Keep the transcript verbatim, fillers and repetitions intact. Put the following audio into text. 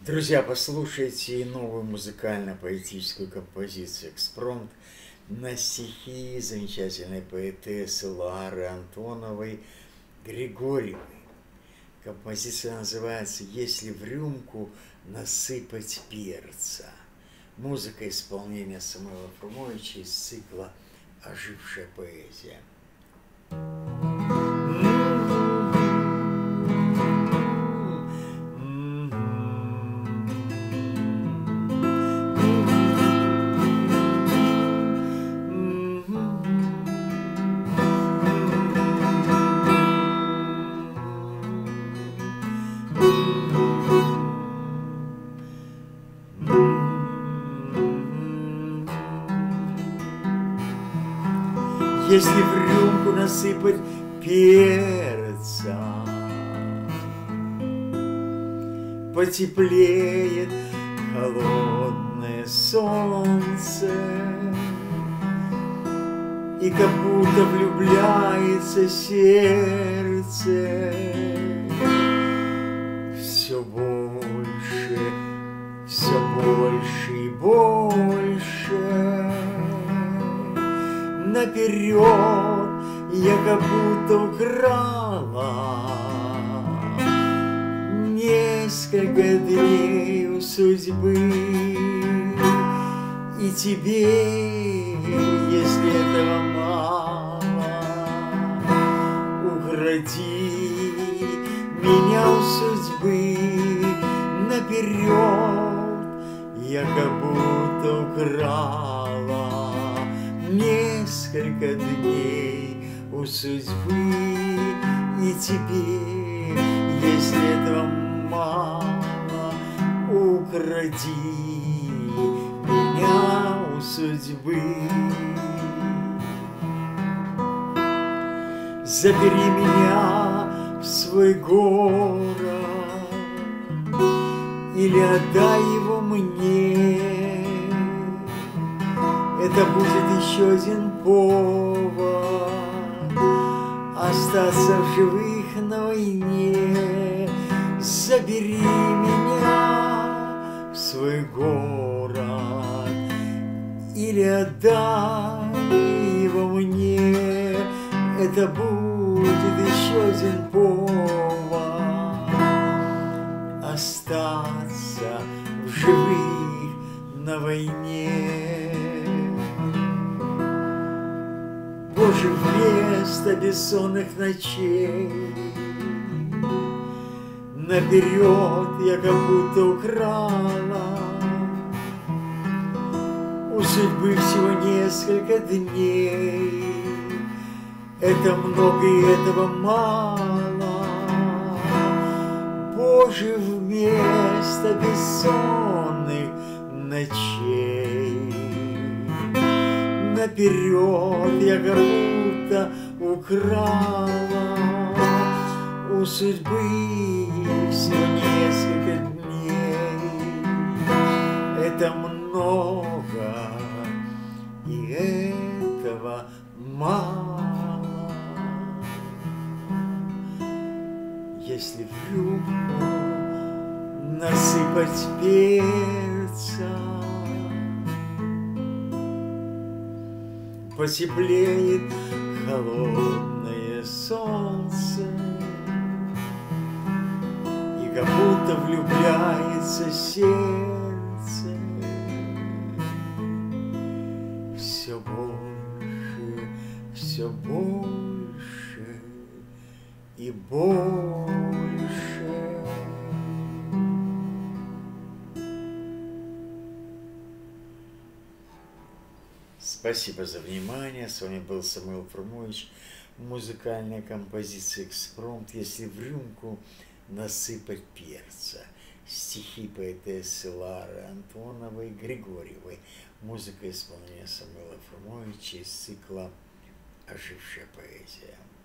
Друзья, послушайте новую музыкально-поэтическую композицию «Экспромт» на стихи замечательной поэтессы Лары Антоновой Григорьевой. Композиция называется «Если в рюмку насыпать перца». Музыка исполнения Самуила Фрумовича из цикла «Ожившая поэзия». Если в рюмку насыпать перца, потеплеет холодное солнце, и как будто влюбляется сердце все больше, все больше и больше. Наперед я как будто украла несколько дней у судьбы, и тебе, если этого мало, укради меня у судьбы. Наперед я как будто украла несколько дней у судьбы, и тебе, если этого мало, укради меня у судьбы. Забери меня в свой город или отдай его мне. Это будет еще один повод остаться в живых на войне. Забери меня в свой город или отдай его мне. Это будет еще один повод остаться в живых на войне. Боже, вместо бессонных ночей наперед я как будто украла у судьбы всего несколько дней. Это много и этого мало. Боже, вместо бессонных ночей наперед я как будто украла у судьбы всего несколько дней. Это много, и этого мало. Если в рюмку насыпать перца, потеплеет холодное солнце, и как будто влюбляется сердце все больше, все больше и больше. Спасибо за внимание. С вами был Самуил Фрумович. Музыкальная композиция «Экспромт». Если в рюмку насыпать перца. Стихи поэтессы Лары Антоновой Григорьевой. Музыка исполнения Самуила Фрумовича из цикла «Ожившая поэзия».